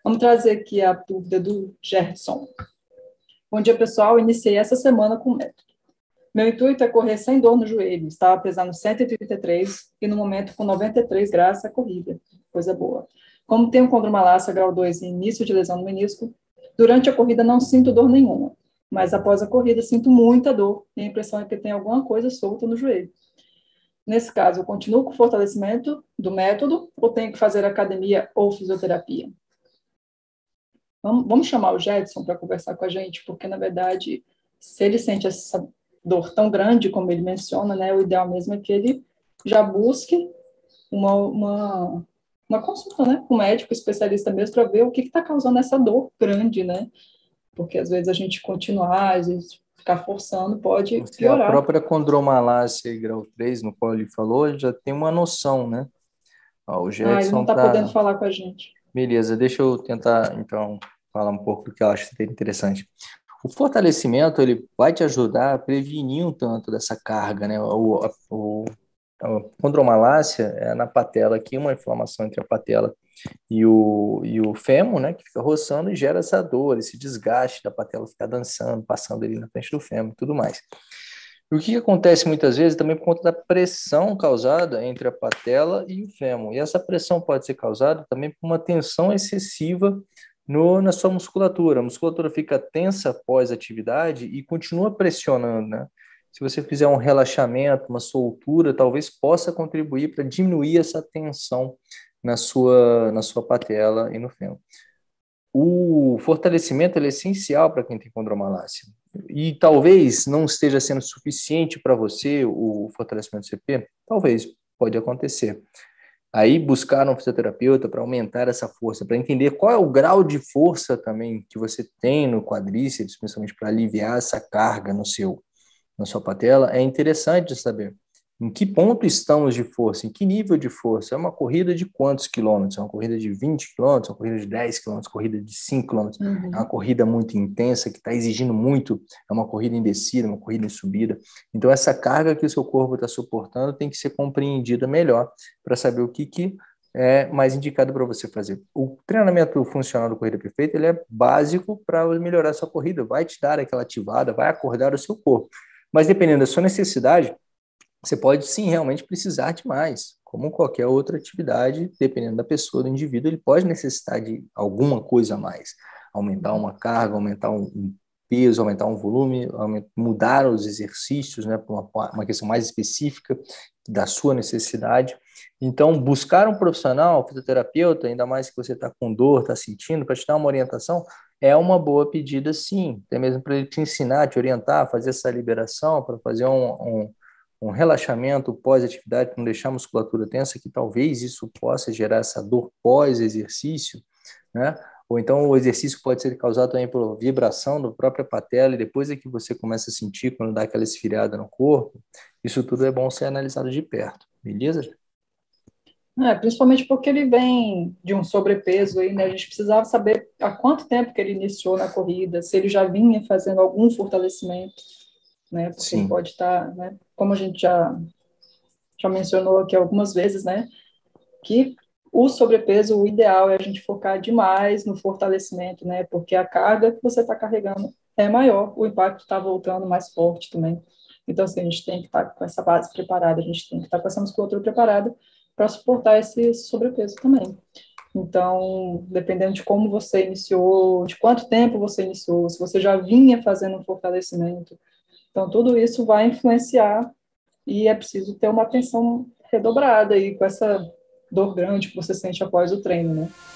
Vamos trazer aqui a dúvida do Gerson. Bom dia, pessoal. Iniciei essa semana com o método. Meu intuito é correr sem dor no joelho. Estava pesando 133 e no momento com 93 graças à corrida. Coisa boa. Como tenho condromalácia grau 2 e início de lesão no menisco, durante a corrida não sinto dor nenhuma, mas após a corrida sinto muita dor e a impressão é que tem alguma coisa solta no joelho. Nesse caso, eu continuo com o fortalecimento do método ou tenho que fazer academia ou fisioterapia? Vamos chamar o Jetson para conversar com a gente, porque, na verdade, se ele sente essa dor tão grande como ele menciona, né, o ideal mesmo é que ele já busque uma consulta, né, com um médico especialista mesmo para ver o que está causando essa dor grande, né? Porque, às vezes, a gente continuar, às vezes, ficar forçando pode A piorar. própria condromalácia grau 3, no qual ele falou, já tem uma noção, né? Ó, o Ele não Jetson está podendo tá... falar com a gente. Beleza, deixa eu tentar, então, falar um pouco do que eu acho interessante. O fortalecimento, ele vai te ajudar a prevenir um tanto dessa carga, né? A condromalácia é na patela aqui, uma inflamação entre a patela e o fêmur, né, que fica roçando e gera essa dor, esse desgaste da patela ficar dançando, passando ali na frente do fêmur e tudo mais. E o que acontece muitas vezes também por conta da pressão causada entre a patela e o fêmur. E essa pressão pode ser causada também por uma tensão excessiva na sua musculatura. A musculatura fica tensa após a atividade e continua pressionando, né? Se você fizer um relaxamento, uma soltura, talvez possa contribuir para diminuir essa tensão na sua patela e no fêmur. O fortalecimento é essencial para quem tem condromalácia. E talvez não esteja sendo suficiente para você o fortalecimento CP, talvez, pode acontecer. Aí buscar um fisioterapeuta para aumentar essa força, para entender qual é o grau de força também que você tem no quadríceps, principalmente para aliviar essa carga na sua patela, é interessante saber em que ponto estamos de força, em que nível de força. É uma corrida de quantos quilômetros? É uma corrida de 20 quilômetros, uma corrida de 10 quilômetros, corrida de 5 quilômetros. É uma corrida muito intensa, que está exigindo muito, é uma corrida em descida, uma corrida em subida. Então, essa carga que o seu corpo está suportando tem que ser compreendida melhor para saber o que é mais indicado para você fazer. O treinamento funcional do Corrida Perfeita, ele é básico para melhorar a sua corrida, vai te dar aquela ativada, vai acordar o seu corpo. Mas dependendo da sua necessidade, você pode sim realmente precisar de mais, como qualquer outra atividade, dependendo da pessoa, do indivíduo, ele pode necessitar de alguma coisa a mais, aumentar uma carga, aumentar um peso, aumentar um volume, mudar os exercícios, né, para uma questão mais específica da sua necessidade. Então, buscar um profissional, um fisioterapeuta, ainda mais que você está com dor, está sentindo, para te dar uma orientação, é uma boa pedida, sim, até mesmo para ele te ensinar, te orientar, fazer essa liberação, para fazer um relaxamento pós-atividade, para não deixar a musculatura tensa, que talvez isso possa gerar essa dor pós-exercício, né? Ou então o exercício pode ser causado também por vibração da própria patela, e depois é que você começa a sentir quando dá aquela esfriada no corpo. Isso tudo é bom ser analisado de perto, beleza? Principalmente porque ele vem de um sobrepeso aí, né? A gente precisava saber há quanto tempo que ele iniciou na corrida, se ele já vinha fazendo algum fortalecimento, né? Porque ele Sim. pode estar, né? Como a gente já mencionou aqui algumas vezes, né? Que o sobrepeso, o ideal é a gente focar demais no fortalecimento, né? Porque a carga que você está carregando é maior, o impacto está voltando mais forte também. Então, assim, a gente tem que estar com essa base preparada, a gente tem que estar com essa musculatura preparada para suportar esse sobrepeso também. Então, dependendo de como você iniciou, de quanto tempo você iniciou, se você já vinha fazendo um fortalecimento, então tudo isso vai influenciar e é preciso ter uma atenção redobrada aí com essa dor grande que você sente após o treino, né?